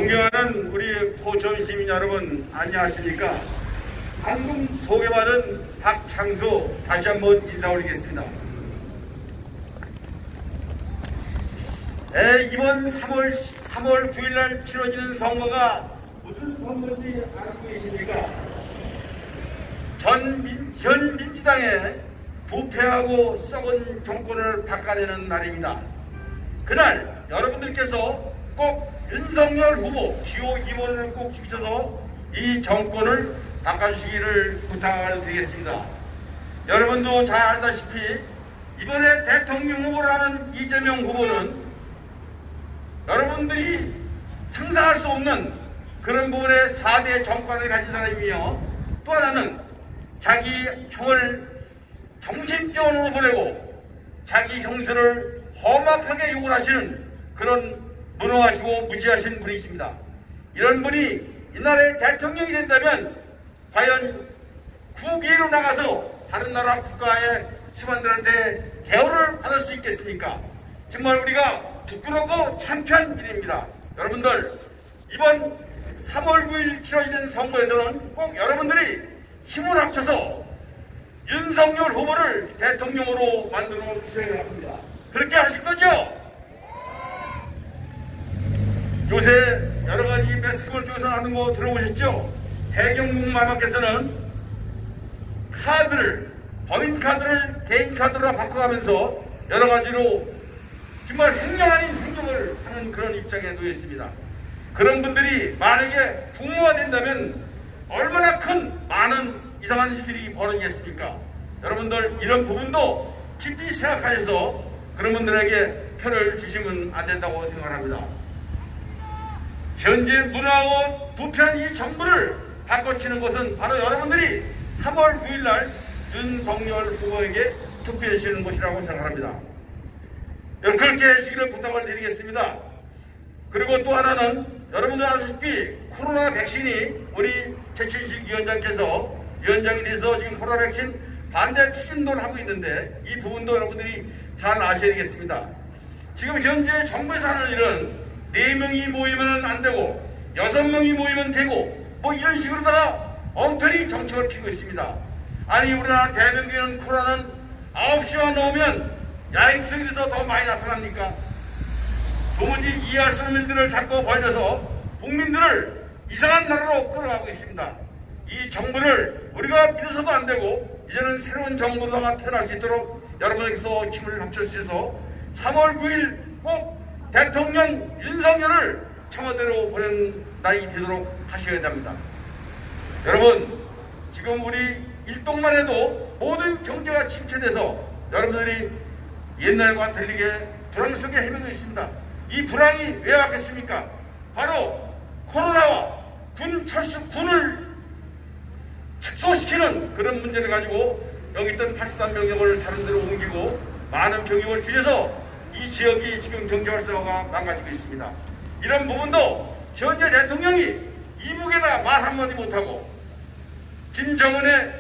존경하는 우리 포천 시민 여러분, 안녕하십니까? 방금 소개받은 박창수 다시 한번 인사 올리겠습니다. 이번 3월 9일날 치러지는 선거가 무슨 선거인지 알고 계십니까? 전 민주당의 부패하고 썩은 정권을 바꿔내는 날입니다. 그날 여러분들께서 꼭 윤석열 후보 기호 2번을 꼭 지켜서 이 정권을 바꿔주시기를 부탁을 드리겠습니다. 여러분도 잘 알다시피 이번에 대통령 후보를 하는 이재명 후보는 여러분들이 상상할 수 없는 그런 부분의 4대 정권을 가진 사람이며, 또 하나는 자기 형을 정신병원으로 보내고 자기 형수를 험악하게 욕을 하시는 그런 무능하시고 무지하신 분이십니다. 이런 분이 이날에 대통령이 된다면 과연 국외로 나가서 다른 나라 국가의 수반들한테 대우를 받을 수 있겠습니까? 정말 우리가 부끄럽고 창피한 일입니다. 여러분들, 이번 3월 9일 치러지는 선거에서는 꼭 여러분들이 힘을 합쳐서 윤석열 후보를 대통령으로 만들어 주셔야 합니다. 그렇게 하실 거죠? 요새 여러가지 매스컴을 통해서 하는 거 들어보셨죠? 해경국 마마께서는 카드를, 법인카드를 개인카드로 바꿔가면서 여러가지로 정말 행정 아닌 행동을 하는 그런 입장에 놓여 있습니다. 그런 분들이 만약에 국무가 된다면 얼마나 큰 많은 이상한 일들이 벌어지겠습니까? 여러분들, 이런 부분도 깊이 생각하셔서 그런 분들에게 표를 주시면 안 된다고 생각합니다. 현재 무능하고 부패한 이 정부를 바꿔치는 것은 바로 여러분들이 3월 9일날 윤석열 후보에게 투표해 주시는 것이라고 생각합니다. 여러분, 그렇게 해주시기를 부탁을 드리겠습니다. 그리고 또 하나는 여러분들 아시다시피 코로나 백신이 우리 최춘식 위원장이 돼서 지금 코로나 백신 반대 추진도를 하고 있는데, 이 부분도 여러분들이 잘 아셔야 되겠습니다. 지금 현재 정부에서 하는 일은 4명이 모이면 안 되고 6명이 모이면 되고 뭐 이런 식으로다가 엉터리 정책을 피우고 있습니다. 아니, 우리나라 대변기는 코로나는 9시만 넘으면 야행성이 돼서 더 많이 나타납니까? 도무지 이해할 수 없는 일들을 자꾸 벌려서 국민들을 이상한 나라로 끌어가고 있습니다. 이 정부를 우리가 믿어서도 안 되고, 이제는 새로운 정부가 태어날 수 있도록 여러분께서 힘을 합쳐주셔서 3월 9일 꼭 대통령 윤석열을 청와대로 보내는 날이 되도록 하셔야 됩니다. 여러분, 지금 우리 일동만 해도 모든 경제가 침체돼서 여러분들이 옛날과 달리게 불황 속에 헤매고 있습니다. 이 불황이 왜 왔겠습니까? 바로 코로나와 군을 축소시키는 그런 문제를 가지고 여기 있던 83병력을 다른 데로 옮기고 많은 병력을 줄여서 이 지역이 지금 경제 활성화가 망가지고 있습니다. 이런 부분도 현재 대통령이 이북에다 말 한마디 못하고 김정은의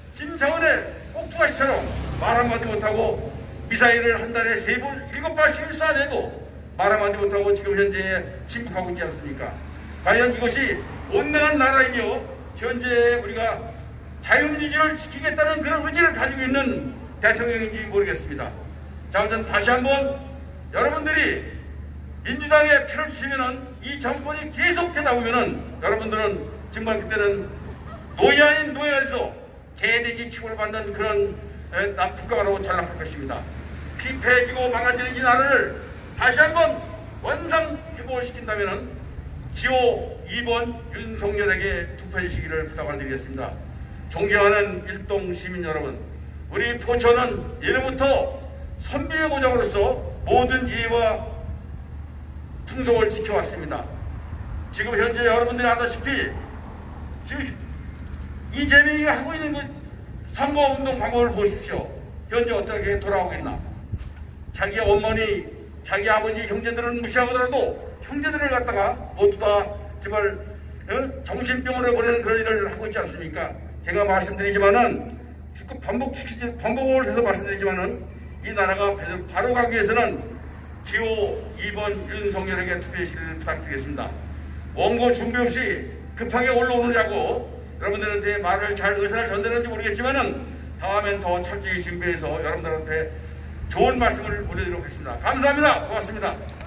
꼭두가시처럼 말 한마디 못하고 미사일을 한 달에 3번, 7발씩을 쏴대도 말 한마디 못하고 지금 현재 침묵하고 있지 않습니까? 과연 이것이 온당한 나라이며 현재 우리가 자유민주주의를 지키겠다는 그런 의지를 가지고 있는 대통령인지 모르겠습니다. 자, 아무튼 다시 한번 여러분들이 민주당에 표를 주시면은 이 정권이 계속되다 보면은 여러분들은 정말 그때는 노예 아닌 노예에서 개돼지 취급을 받는 그런 국가로 전락할 것입니다. 피폐해지고 망가지는 이 나라를 다시 한번 원상회복을 시킨다면은 기호 2번 윤석열에게 투표해 주시기를 부탁을 드리겠습니다. 존경하는 일동 시민 여러분, 우리 포천은 예로부터 선비의 고장으로서 모든 예의와 풍속을 지켜왔습니다. 지금 현재 여러분들이 아다시피 지금 이재명이가 하고 있는 그 선거운동 방법을 보십시오. 현재 어떻게 돌아오고 있나. 자기 어머니, 자기 아버지, 형제들은 무시하더라도 형제들을 갖다가 모두 다 정말 정신병원에 보내는 그런 일을 하고 있지 않습니까? 제가 말씀드리지만은 자꾸 반복을 해서 말씀드리지만은 이 나라가 바로 가기 위해서는 기호 2번 윤석열에게 투표하시기를 부탁드리겠습니다. 원고 준비 없이 급하게 올라오느냐고 여러분들한테 말을 잘 의사를 전달하는지 모르겠지만은 다음엔 더 철저히 준비해서 여러분들한테 좋은 말씀을 보내드리도록 하겠습니다. 감사합니다. 고맙습니다.